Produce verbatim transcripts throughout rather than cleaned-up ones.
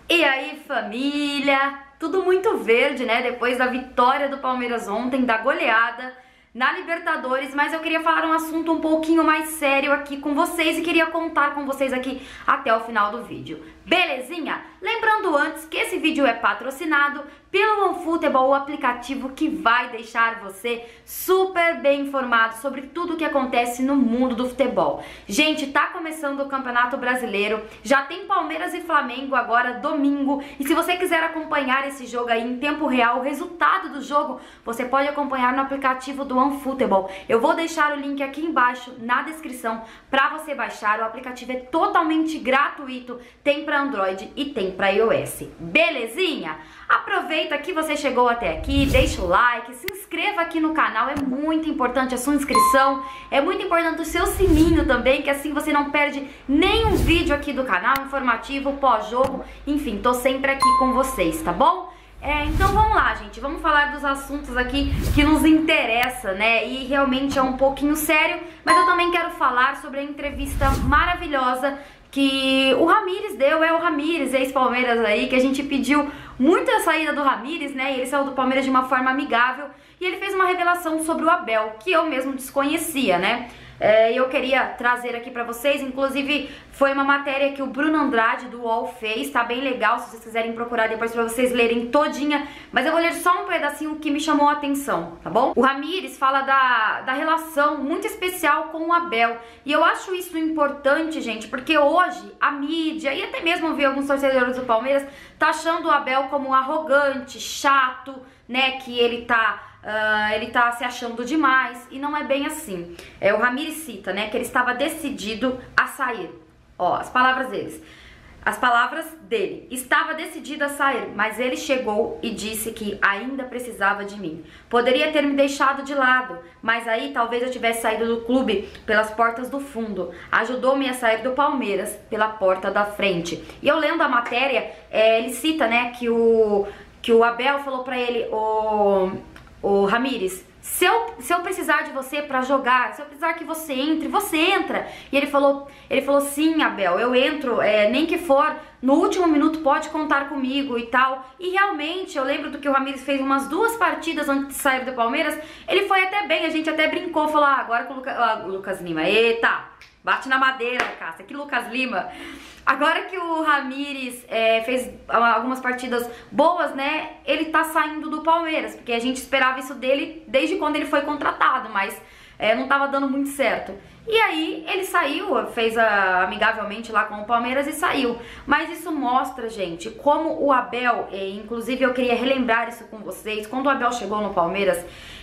E aí, família? Tudo muito verde, né? Depois da vitória do Palmeiras ontem, da goleada na Libertadores, mas eu queria falar um assunto um pouquinho mais sério aqui com vocês e queria contar com vocês aqui até o final do vídeo. Belezinha? Lembrando antes que esse vídeo é patrocinado pelo OneFootball, o aplicativo que vai deixar você super bem informado sobre tudo o que acontece no mundo do futebol. Gente, tá começando o Campeonato Brasileiro, já tem Palmeiras e Flamengo agora domingo, e se você quiser acompanhar esse jogo aí em tempo real, o resultado do jogo, você pode acompanhar no aplicativo do OneFootball. Eu vou deixar o link aqui embaixo na descrição para você baixar. O aplicativo é totalmente gratuito, tem para Android e tem para iOS. Belezinha? Aproveita que você chegou até aqui, deixa o like, se inscreva aqui no canal, é muito importante a sua inscrição, é muito importante o seu sininho também, que assim você não perde nenhum vídeo aqui do canal, informativo, pós-jogo, enfim, tô sempre aqui com vocês, tá bom? É, então vamos lá, gente, vamos falar dos assuntos aqui que nos interessa, né, e realmente é um pouquinho sério, mas eu também quero falar sobre a entrevista maravilhosa que o Ramires deu, é o Ramires, ex-Palmeiras aí, que a gente pediu muito a saída do Ramires, né, e ele saiu do Palmeiras de uma forma amigável, e ele fez uma revelação sobre o Abel, que eu mesmo desconhecia, né. E é, eu queria trazer aqui pra vocês, inclusive foi uma matéria que o Bruno Andrade do U O L fez, tá bem legal, se vocês quiserem procurar depois pra vocês lerem todinha, mas eu vou ler só um pedacinho que me chamou a atenção, tá bom? O Ramires fala da, da relação muito especial com o Abel, e eu acho isso importante, gente, porque hoje a mídia, e até mesmo vi alguns torcedores do Palmeiras, tá achando o Abel como arrogante, chato, né, que ele tá... Uh, ele tá se achando demais, e não é bem assim. É, o Ramires cita, né, que ele estava decidido a sair. Ó, as palavras deles. As palavras dele. Estava decidido a sair, mas ele chegou e disse que ainda precisava de mim. Poderia ter me deixado de lado, mas aí talvez eu tivesse saído do clube pelas portas do fundo. Ajudou-me a sair do Palmeiras pela porta da frente. E eu lendo a matéria, é, ele cita, né, que o, que o Abel falou pra ele, o... Ô Ramires, se eu, se eu precisar de você pra jogar, se eu precisar que você entre, você entra. E ele falou, ele falou, sim, Abel, eu entro, é, nem que for, no último minuto pode contar comigo e tal. E realmente, eu lembro do que o Ramires fez umas duas partidas antes de sair do Palmeiras, ele foi até bem, a gente até brincou, falou, ah, agora com o Luca, ah, Lucas Lima, eita, bate na madeira, Cássia, que Lucas Lima. Agora que o Ramires é, fez algumas partidas boas, né, ele tá saindo do Palmeiras, porque a gente esperava isso dele desde quando ele foi contratado, mas é, não tava dando muito certo. E aí ele saiu, fez a, amigavelmente lá com o Palmeiras e saiu. Mas isso mostra, gente, como o Abel, é, inclusive eu queria relembrar isso com vocês, quando o Abel chegou no Palmeiras,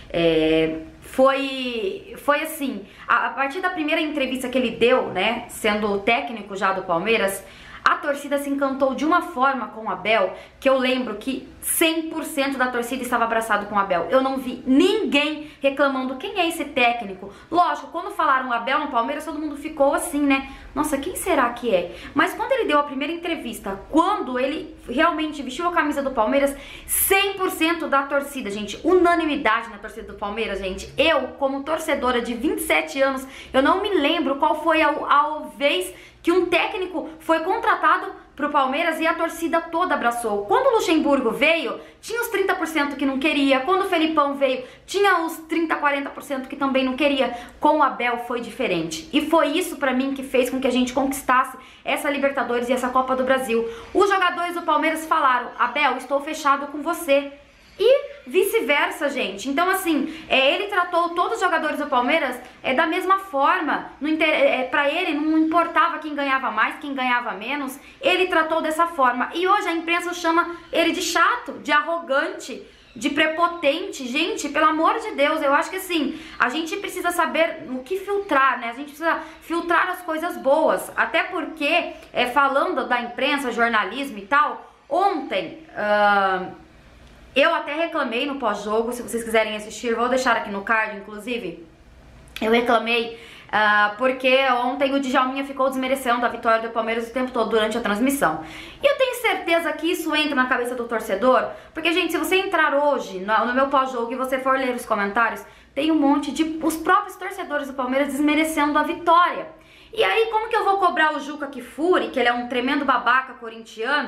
é, foi, foi assim, a, a partir da primeira entrevista que ele deu, né, sendo o técnico já do Palmeiras, a torcida se encantou de uma forma com o Abel, que eu lembro que cem por cento da torcida estava abraçado com o Abel. Eu não vi ninguém reclamando quem é esse técnico. Lógico, quando falaram Abel no Palmeiras, todo mundo ficou assim, né? Nossa, quem será que é? Mas quando ele deu a primeira entrevista, quando ele realmente vestiu a camisa do Palmeiras, cem por cento da torcida, gente, unanimidade na torcida do Palmeiras, gente. Eu, como torcedora de vinte e sete anos, eu não me lembro qual foi a, a vez que um técnico foi contratado pro Palmeiras e a torcida toda abraçou. Quando o Luxemburgo veio, tinha os trinta por cento que não queria. Quando o Felipão veio, tinha os trinta, quarenta por cento que também não queria. Com o Abel foi diferente. E foi isso pra mim que fez com que a gente conquistasse essa Libertadores e essa Copa do Brasil. Os jogadores do Palmeiras falaram, Abel, estou fechado com você. E vice-versa, gente. Então, assim, é, ele tratou todos os jogadores do Palmeiras é, da mesma forma. Não inter... é, pra ele não importava quem ganhava mais, quem ganhava menos. Ele tratou dessa forma. E hoje a imprensa chama ele de chato, de arrogante, de prepotente. Gente, pelo amor de Deus, eu acho que assim, a gente precisa saber o que filtrar, né? A gente precisa filtrar as coisas boas. Até porque, é, falando da imprensa, jornalismo e tal, ontem... Uh... eu até reclamei no pós-jogo, se vocês quiserem assistir, vou deixar aqui no card, inclusive. Eu reclamei uh, porque ontem o Djalminha ficou desmerecendo a vitória do Palmeiras o tempo todo durante a transmissão. E eu tenho certeza que isso entra na cabeça do torcedor, porque, gente, se você entrar hoje no, no meu pós-jogo e você for ler os comentários, tem um monte de... os próprios torcedores do Palmeiras desmerecendo a vitória. E aí, como que eu vou cobrar o Juca Kfouri, que ele é um tremendo babaca corintiano,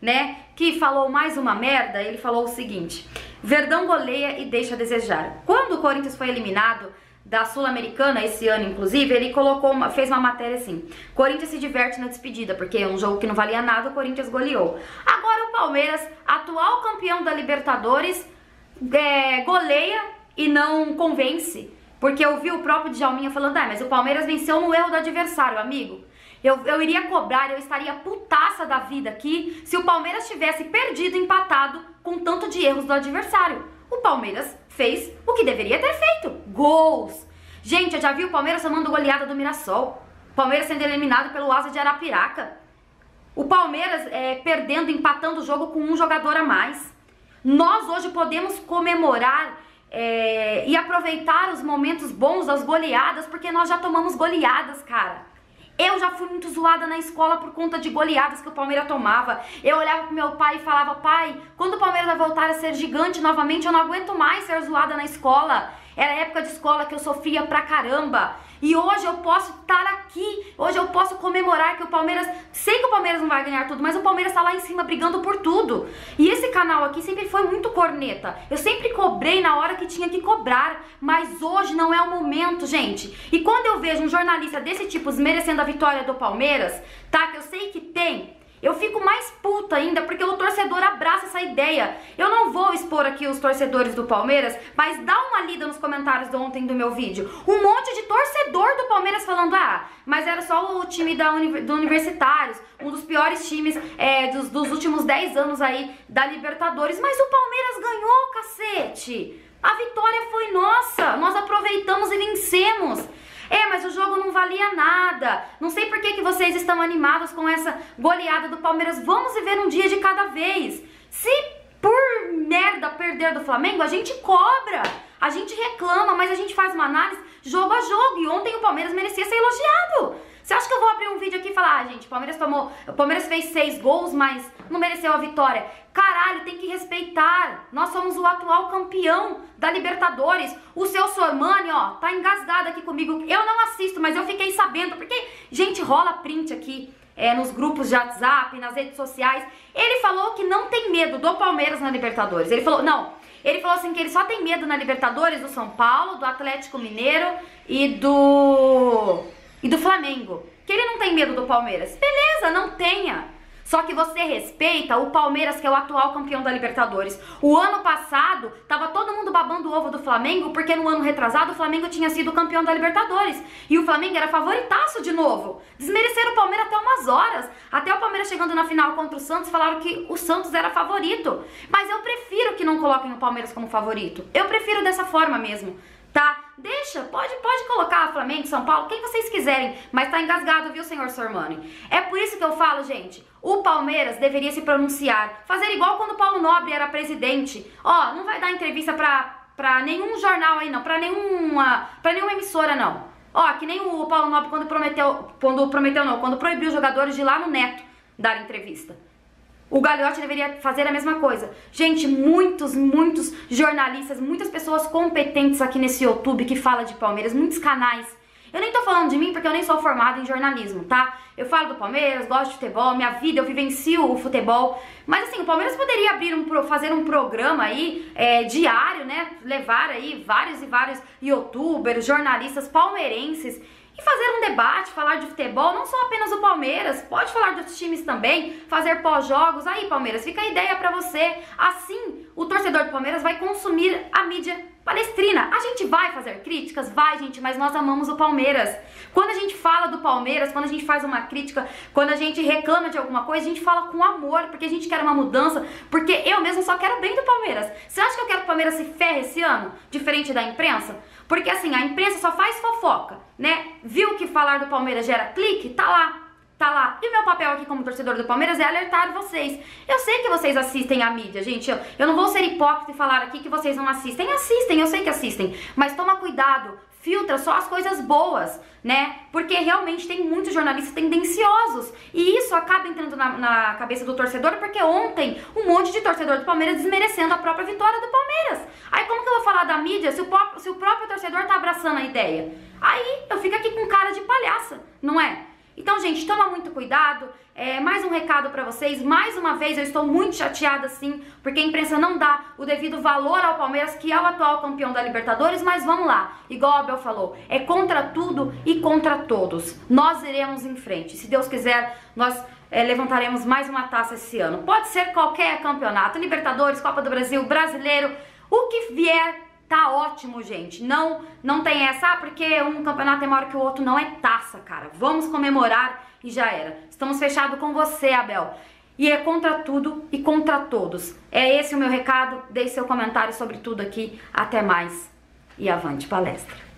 né, que falou mais uma merda. Ele falou o seguinte: Verdão goleia e deixa a desejar. Quando o Corinthians foi eliminado da Sul-Americana esse ano, inclusive, ele colocou uma, fez uma matéria assim: Corinthians se diverte na despedida, porque é um jogo que não valia nada, o Corinthians goleou. Agora o Palmeiras, atual campeão da Libertadores, é, goleia e não convence. Porque eu vi o próprio Djalminha falando: ah, mas o Palmeiras venceu no erro do adversário, amigo. Eu, eu iria cobrar, eu estaria putaça da vida aqui se o Palmeiras tivesse perdido, empatado com tanto de erros do adversário. O Palmeiras fez o que deveria ter feito: gols. Gente, eu já vi o Palmeiras tomando goleada do Mirassol, o Palmeiras sendo eliminado pelo Asa de Arapiraca, o Palmeiras é, perdendo, empatando o jogo com um jogador a mais. Nós hoje podemos comemorar é, e aproveitar os momentos bons das goleadas, porque nós já tomamos goleadas, cara. Eu já fui muito zoada na escola por conta de goleadas que o Palmeiras tomava. Eu olhava pro meu pai e falava: pai, quando o Palmeiras vai voltar a ser gigante novamente, eu não aguento mais ser zoada na escola. Era época de escola que eu sofria pra caramba. E hoje eu posso estar aqui, hoje eu posso comemorar que o Palmeiras... Sei que o Palmeiras não vai ganhar tudo, mas o Palmeiras tá lá em cima brigando por tudo. E esse canal aqui sempre foi muito corneta. Eu sempre cobrei na hora que tinha que cobrar, mas hoje não é o momento, gente. E quando eu vejo um jornalista desse tipo desmerecendo a vitória do Palmeiras, tá, que eu sei que tem... Eu fico mais puta ainda, porque o torcedor abraça essa ideia. Eu não vou expor aqui os torcedores do Palmeiras, mas dá uma lida nos comentários de ontem do meu vídeo. Um monte de torcedor do Palmeiras falando: ah, mas era só o time da uni do Universitários, um dos piores times é, dos, dos últimos dez anos aí da Libertadores. Mas o Palmeiras ganhou, cacete! A vitória foi nossa, nós aproveitamos e vencemos. É, mas o jogo não valia nada. Não sei por que, que vocês estão animados com essa goleada do Palmeiras. Vamos viver um dia de cada vez. Se por merda perder do Flamengo, a gente cobra, a gente reclama, mas a gente faz uma análise jogo a jogo. E ontem o Palmeiras merecia ser elogiado. Você acha que eu vou abrir um vídeo aqui e falar: ah, gente, o Palmeiras tomou, o Palmeiras fez seis gols, mas não mereceu a vitória? Caralho, tem que respeitar. Nós somos o atual campeão da Libertadores. O seu Sormani, ó, tá engasgado aqui comigo. Eu não assisto, mas eu fiquei sabendo, porque, gente, rola print aqui é, nos grupos de WhatsApp, nas redes sociais. Ele falou que não tem medo do Palmeiras na Libertadores. Ele falou, não, ele falou assim que ele só tem medo na Libertadores do São Paulo, do Atlético Mineiro e do... e do Flamengo, que ele não tem medo do Palmeiras. Beleza, não tenha. Só que você respeita o Palmeiras, que é o atual campeão da Libertadores. O ano passado, tava todo mundo babando o ovo do Flamengo, porque no ano retrasado o Flamengo tinha sido campeão da Libertadores. E o Flamengo era favoritaço de novo. Desmereceram o Palmeiras até umas horas. Até o Palmeiras chegando na final contra o Santos, falaram que o Santos era favorito. Mas eu prefiro que não coloquem o Palmeiras como favorito. Eu prefiro dessa forma mesmo. Tá? Deixa, pode, pode colocar Flamengo, São Paulo, quem vocês quiserem, mas tá engasgado, viu, senhor Sormani? É por isso que eu falo, gente, o Palmeiras deveria se pronunciar, fazer igual quando o Paulo Nobre era presidente. Ó, não vai dar entrevista pra, pra nenhum jornal aí não, pra nenhuma, pra nenhuma emissora não. Ó, que nem o Paulo Nobre quando prometeu, quando prometeu não, quando proibiu os jogadores de ir lá no Neto dar entrevista. O Gagliotti deveria fazer a mesma coisa. Gente, muitos, muitos jornalistas, muitas pessoas competentes aqui nesse YouTube que fala de Palmeiras, muitos canais. Eu nem tô falando de mim porque eu nem sou formada em jornalismo, tá? Eu falo do Palmeiras, gosto de futebol, minha vida, eu vivencio o futebol. Mas assim, o Palmeiras poderia abrir um, fazer um programa aí, é, diário, né? Levar aí vários e vários youtubers, jornalistas palmeirenses e fazer um debate, falar de futebol, não só apenas o Palmeiras, pode falar de outros times também, fazer pós-jogos. Aí, Palmeiras, fica a ideia pra você. Assim, o torcedor do Palmeiras vai consumir a mídia palestrina. A gente vai fazer críticas? Vai, gente, mas nós amamos o Palmeiras. Quando a gente fala do Palmeiras, quando a gente faz uma crítica, quando a gente reclama de alguma coisa, a gente fala com amor, porque a gente quer uma mudança, porque eu mesmo só quero bem do Palmeiras. Você acha que eu quero que o Palmeiras se ferre esse ano? Diferente da imprensa? Porque assim, a imprensa só faz fofoca, né? Viu que falar do Palmeiras gera clique? Tá lá. Tá lá. E o meu papel aqui como torcedor do Palmeiras é alertar vocês. Eu sei que vocês assistem a mídia, gente. Eu, eu não vou ser hipócrita e falar aqui que vocês não assistem. Assistem, eu sei que assistem. Mas toma cuidado. Filtra só as coisas boas, né? Porque realmente tem muitos jornalistas tendenciosos. E isso acaba entrando na, na cabeça do torcedor, porque ontem um monte de torcedor do Palmeiras desmerecendo a própria vitória do Palmeiras. Aí como que eu vou falar da mídia se o, se o próprio torcedor tá abraçando a ideia? Aí eu fico aqui com cara de palhaça, não é? Então, gente, toma muito cuidado. É, mais um recado pra vocês. Mais uma vez, eu estou muito chateada, sim, porque a imprensa não dá o devido valor ao Palmeiras, que é o atual campeão da Libertadores, mas vamos lá. Igual o Abel falou, é contra tudo e contra todos. Nós iremos em frente. Se Deus quiser, nós é, levantaremos mais uma taça esse ano. Pode ser qualquer campeonato, Libertadores, Copa do Brasil, Brasileiro, o que vier. Tá ótimo, gente. Não, não tem essa, ah, porque um campeonato é maior que o outro. Não é taça, cara. Vamos comemorar e já era. Estamos fechados com você, Abel. E é contra tudo e contra todos. É esse o meu recado. Deixe seu comentário sobre tudo aqui. Até mais. E avante palestra.